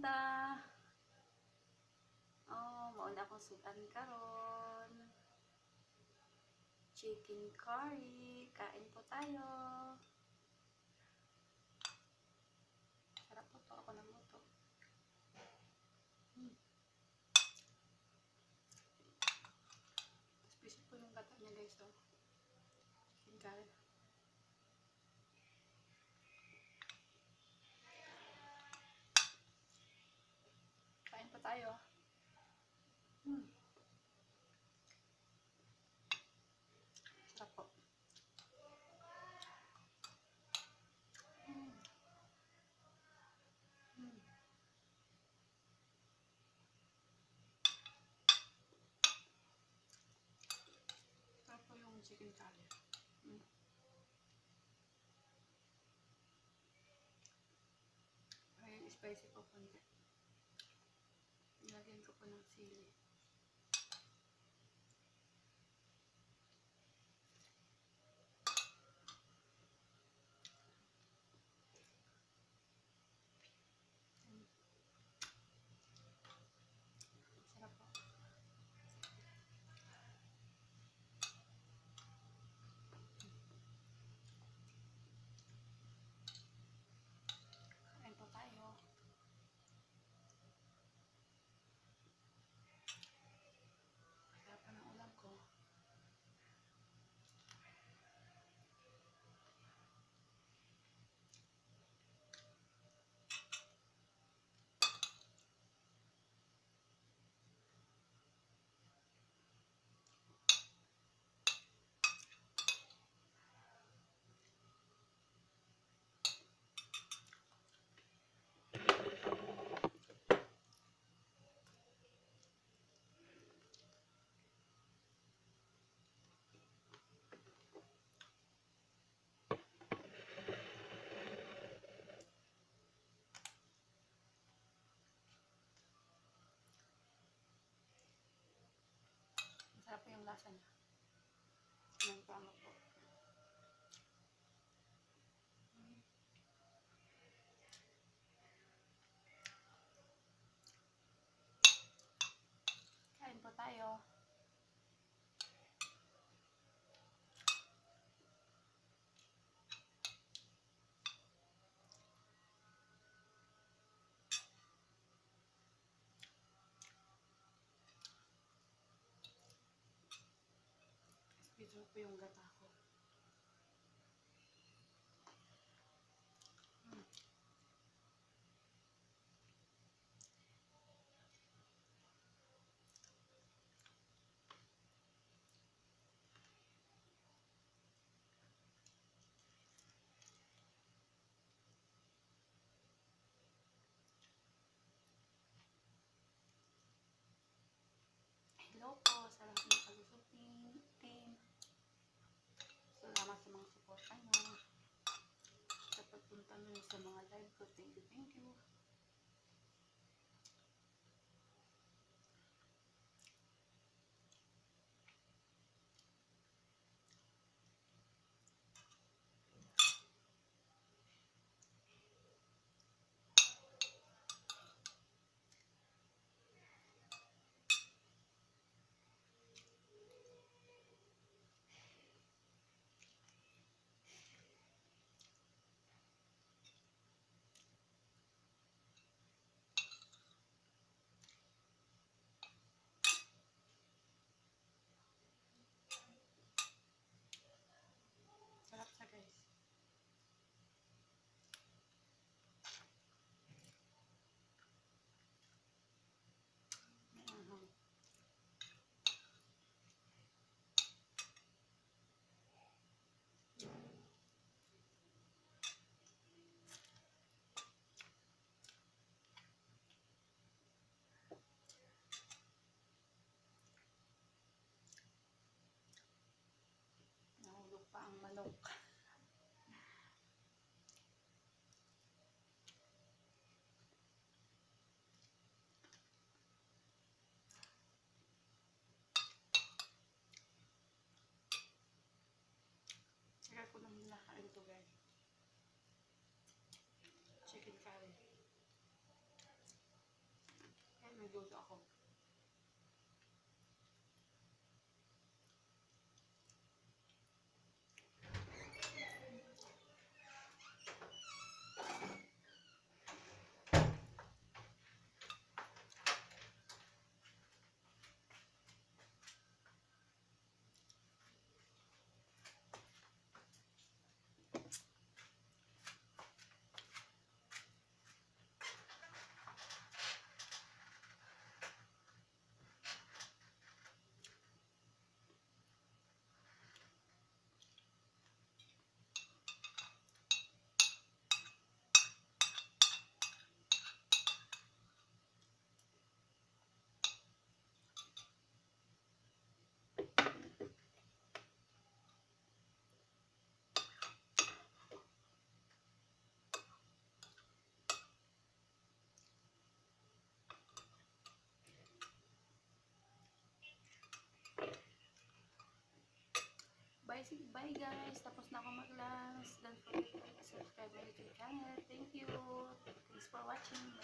merienda. Oh, mauna akong sudan karon. Chicken curry. Kain po tayo. Sarap po to. Ako naluto. Tapos po yung gata niya guys. Oh. Chicken curry. Kain po tayo. Sarap po. Sarap po yung chicken curry. Ay, spicy po konti. Nilagyan ko po ng sili. Sarap po. Kain po tayo. Sarap pa ng ulam ko. Masarap po yung lasa niya. Ng tama po. Kain po tayo. Ito po yung gata ko. Hello po sa lahat ng kalusot team. Salamat sa mga suporta nyo. Sa pagpunta nyo sa mga live ko. Thank you, thank you. Nag-yoga ako. Bye guys. Tapos na ako mag-lunch. Don't forget to subscribe my YouTube channel. Thank you. Thanks for watching.